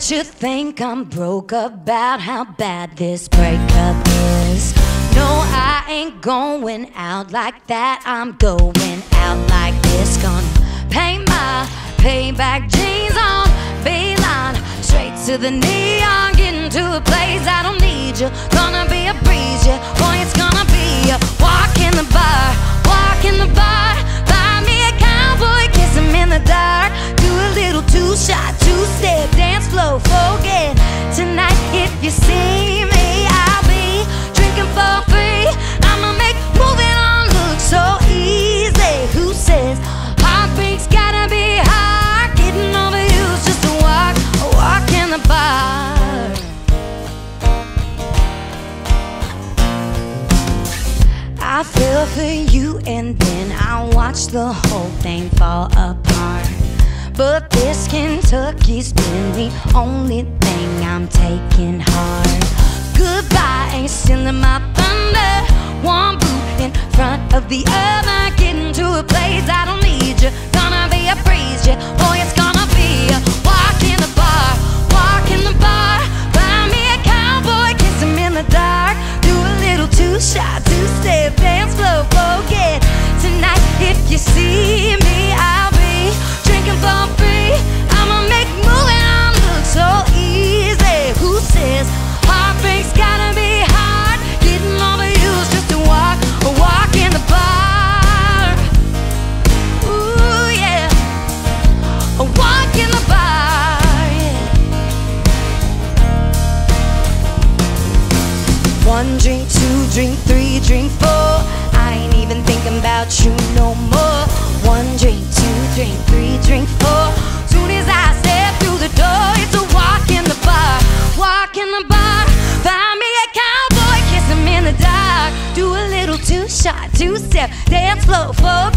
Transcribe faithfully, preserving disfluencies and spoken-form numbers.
Bet you think I'm broke about how bad this breakup is. No, I ain't going out like that. I'm going out like this. Gonna paint my payback jeans on Beeline, straight to the neon, getting to a place I don't need you. Gonna be a breeze, yeah. Boy, it's gonna be a walk in the bar, walk in the bar. Buy me a cowboy, kiss him in the dark. Do a little two-shot, two-step, dance flow, forget tonight. If you see me, I'll be drinking for free. I'ma make moving on look so easy. Who says heartbreak's gotta be hard? Getting over you's just a walk, a walk in the bar. I fell for you and then I watched the whole thing fall apart. But this Kentucky's been the only thing I'm taking hard. Goodbye ain't stealing my thunder. One boot in front of the other, getting to a place I don't need you. Gonna be a breeze, yeah. Boy, it's gonna be a walk in the bar, walk in the bar. Buy me a cowboy, kiss him in the dark. Do a little two-shot, two-step, dance flow, forget tonight. If you see me, I'll be drinking for free. I'ma make moving on look so easy. Who says heartbreak's gotta be hard? Getting over you's just a walk, a walk in the bar. Ooh yeah, a walk in the bar, yeah. One drink, two drink, three drink, four. I ain't even thinking about you no more. One drink, two drink, three drink, four. Soon as I step through the door, it's a walk in the bar, walk in the bar. Find me a cowboy, kiss him in the dark. Do a little two-shot, two-step, dance flow, forget